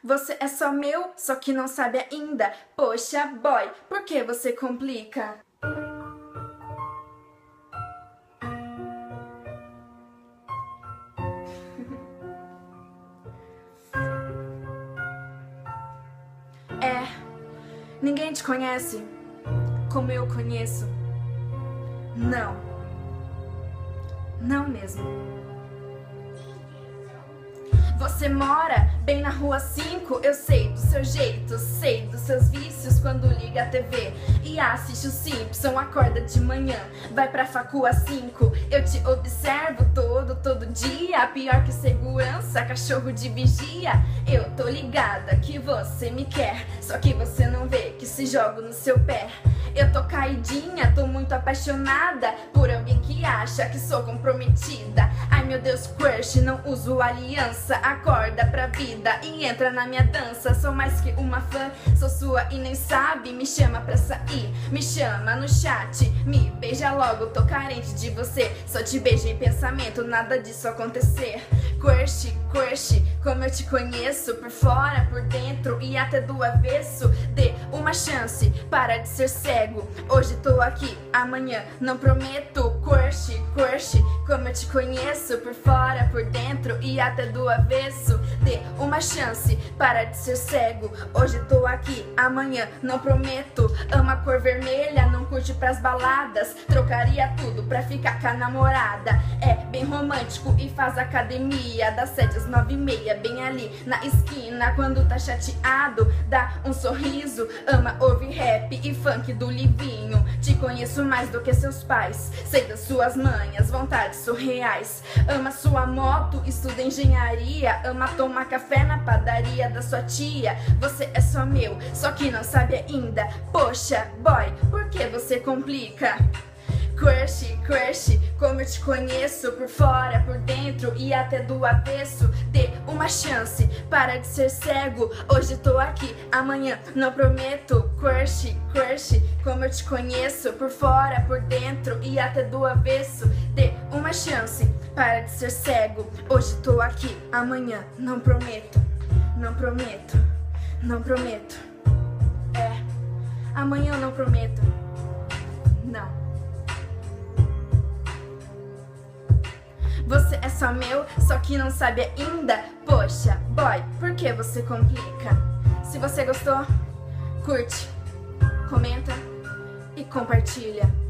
Você é só meu, só que não sabe ainda. Poxa, boy, por que você complica? Ninguém te conhece como eu conheço. Não. Não mesmo. Você mora bem na rua 5, eu sei do seu jeito, sei dos seus vícios quando liga a TV e assiste o Simpson, acorda de manhã, vai pra facu às 5, eu te observo todo dia, pior que segurança, cachorro de vigia, eu tô ligada que você me quer, só que você não vê que se jogo no seu pé. Eu tô caidinha, tô muito apaixonada por alguém que acha que sou comprometida. Ai meu Deus, crush, não uso aliança. Acorda pra vida e entra na minha dança. Sou mais que uma fã, sou sua e nem sabe. Me chama pra sair, me chama no chat, me beija logo, tô carente de você. Só te beijo em pensamento, nada disso acontecer. Crush, crush, como eu te conheço, por fora, por dentro e até do avesso. Dê uma chance, para de ser cego. Hoje tô aqui, amanhã não prometo. Crush, crush, como eu te conheço, por fora, por dentro e até do avesso. Dê uma chance, para de ser cego. Hoje tô aqui, amanhã não prometo. Ama a cor vermelha, não curte pras baladas. Trocaria tudo pra ficar com a namorada. É bem romântico e faz academia das 7 às 9h30, bem ali na esquina. Quando tá chateado, dá um sorriso. Ama ouvir rap e funk do Livinho. Te conheço mais do que seus pais, sei das suas manhas, vontades surreais. Ama sua moto, estuda engenharia. Ama tomar café na padaria da sua tia. Você é só meu, só que não sabe ainda. Poxa, boy, por que você complica? Crush, crush, como eu te conheço, por fora, por dentro e até do avesso. Dê uma chance, para de ser cego. Hoje tô aqui, amanhã não prometo. Crush, crush, como eu te conheço, por fora, por dentro e até do avesso. Dê uma chance, para de ser cego. Hoje tô aqui, amanhã não prometo. Não prometo, não prometo. Amanhã eu não prometo. Não. Você é só meu, só que não sabe ainda. Poxa, boy, por que você complica? Se você gostou, curte, comenta e compartilha.